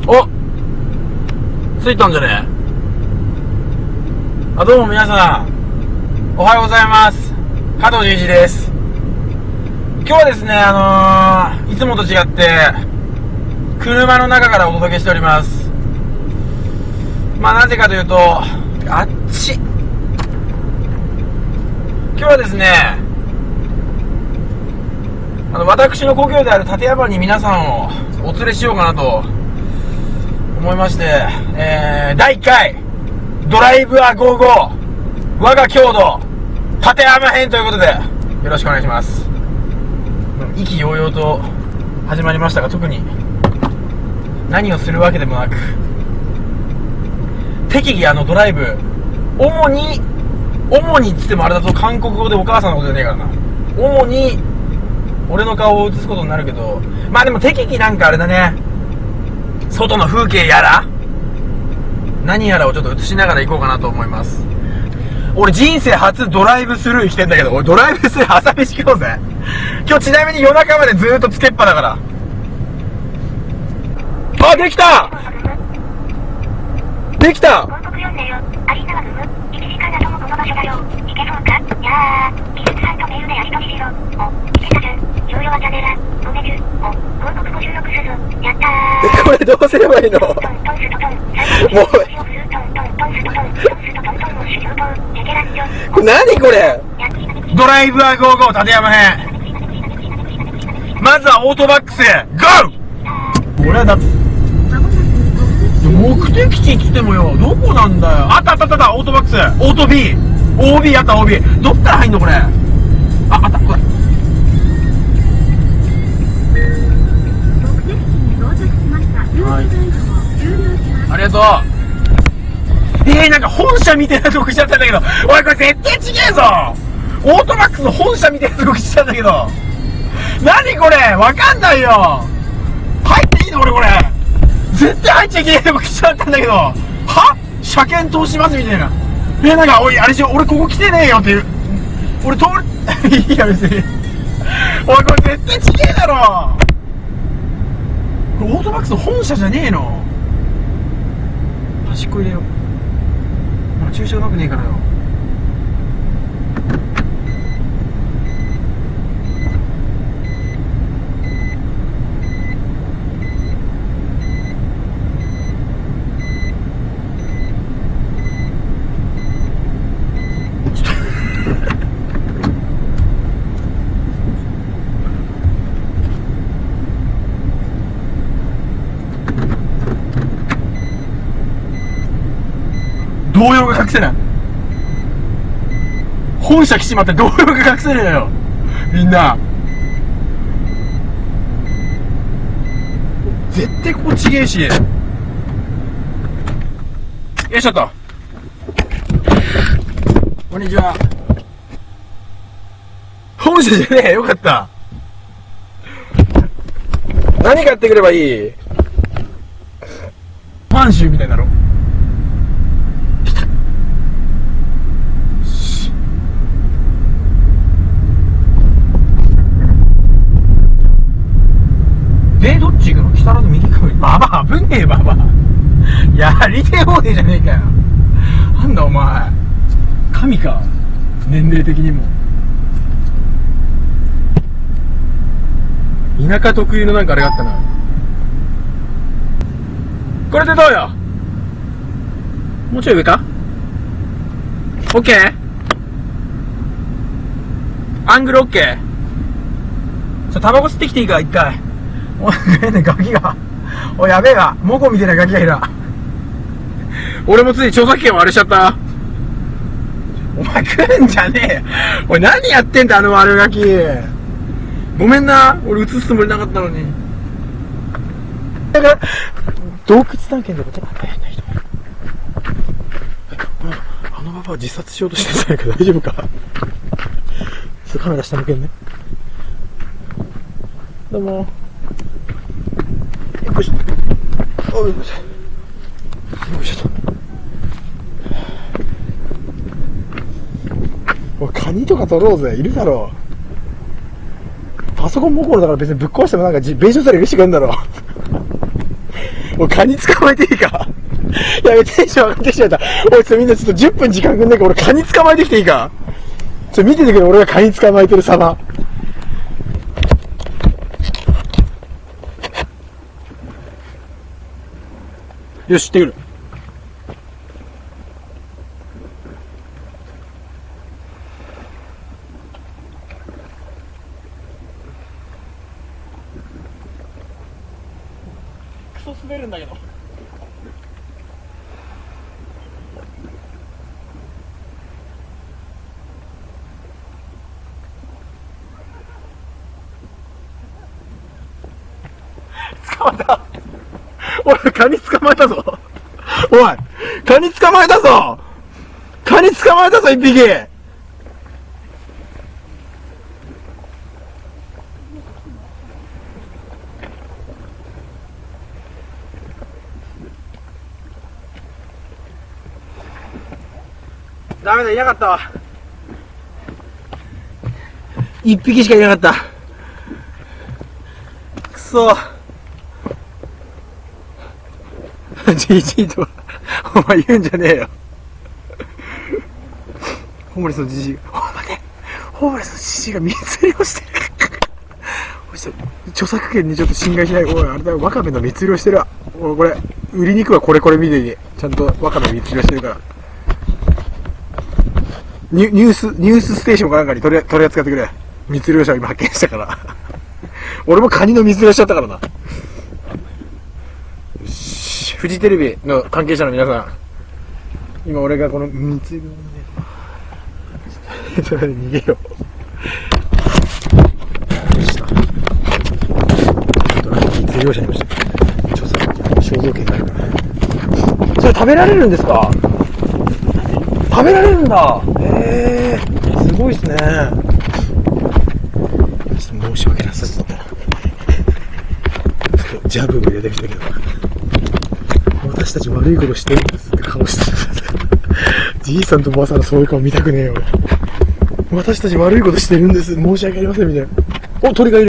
お、着いたんじゃねえ。あ、どうも皆さん、おはようございます。加藤純一です。今日はですね、いつもと違って、車の中からお届けしております。まあなぜかというと、あっち。今日はですね、私の故郷である館山に皆さんをお連れしようかなと思いまして、第1回ドライブアゴーゴー我が郷土館山編ということでよろしくお願いします。意気揚々と始まりましたが、特に何をするわけでもなく、適宜ドライブ、主にっつってもあれだと韓国語でお母さんのことじゃねえからな。主に俺の顔を映すことになるけど、まあでも適宜なんかあれだね、外の風景やら何やらをちょっと映しながら行こうかなと思います。俺人生初ドライブスルーしてんだけど、俺ドライブスルー朝飯食おうぜ。今日ちなみに夜中までずーっとつけっぱだから。あ、できたできた。 広告読んでよ。アリーナは1時間だともこの場所だよ。行けそうか。いやー、美術さんとメールでやり取りしろ。お、行けたじゃん。重要はチャンネル。ごめんゅ。お、広告56する。やったー。 これどうすればいいの？もう何これ？ドライブアゴーゴー館山編。まずはオートバックスゴー。俺はだって目的地っつってもよ、どこなんだよ。あったオートバックス、オート OB あった OB。 どっから入んのこれ。あった、これはい、ありがとう。なんか本社みたいなとこしちゃったんだけど、おいこれ絶対ちげえぞ。オートバックスの本社みたいなとこしちゃったんだけど、何これわかんないよ。入っていいの俺これ。絶対入っちゃいけないとこ来ちゃったんだけど、は車検通しますみたいな。なんかおいあれしよ、俺ここ来てねえよっていう。俺通るいや別においこれ絶対ちげえだろ。これオートバックス本社じゃねえの。端っこ入れよう。まあ駐車うまくねえからよ。動揺が隠せない。本社来ちまって動揺が隠せねえよみんな。絶対ここちげえし。よいしょっと。こんにちは。本社じゃねえ。よかった。何買ってくればいい？満州みたいだろ。どっち行くの？北原の右か右。ババア危ねえババア。やりてえ方でじゃねえかよ。なんだお前。神か。年齢的にも。田舎特有のなんかあれがあったな。これでどうよ？もうちょい上か？オッケー？アングルオッケー？タバコ吸ってきていいか一回。おい、ガキが。おい、やべえが。モコみたいなガキがいる。俺もつい著作権をあれしちゃった。お前来んじゃねえよ。おい、何やってんだ、悪ガキ。ごめんな。俺映すつもりなかったのに。だから、洞窟探検とかちょっと大変な人。あのババア自殺しようとしてんじゃないか。大丈夫か。カメラ下向けんね。どうも。よいしょ。よいしょ。よいしょ。おい、カニとか取ろうぜ。いるだろう。パソコンモコロだから別にぶっ壊してもなんか弁償され許してくれんだろう。 おい、カニ捕まえていいかやべ、テンション上がってきちゃった。おい、みんなちょっと10分時間くんねえから、俺カニ捕まえてきていいか。見ててくれ、俺がカニ捕まえてる様。よし、行ってくる。クソ滑るんだけど。捕まえた。俺、カニ捕まえたぞ。おい、カニ捕まえたぞ。カニ捕まえたぞ、一匹。ダメだ、いなかったわ。一匹しかいなかった。くそ。じじいとお前言うんじゃねえよ。ホームレスのじじい、待て、ホームレスのじじいが密漁してる。著作権にちょっと侵害しない。おい、あれだよ、ワカメの密漁してるわ。おい、これ売りに行くわ。これ見てて、ちゃんとワカメ密漁してるから。ニュースステーションかなんかに取り扱ってくれ。密漁者を今発見したから。俺もカニの密漁しちゃったからな。フジテレビの関係者の皆さん、今俺がこの密漁のね、それで逃げよう。密漁者にも著作肖像権があるから。それ食べられるんですか？食べられるんだ。へえ、すごいっすね。ちょっと申し訳なさそうだったな。ちょっとジャブが出てきたけど。私たち悪いことしてるんですって顔してる。じいさんとばあさんのそういう顔見たくねえよ。私たち悪いことしてるんです。申し訳ありませんみたいな。お、鳥がいる。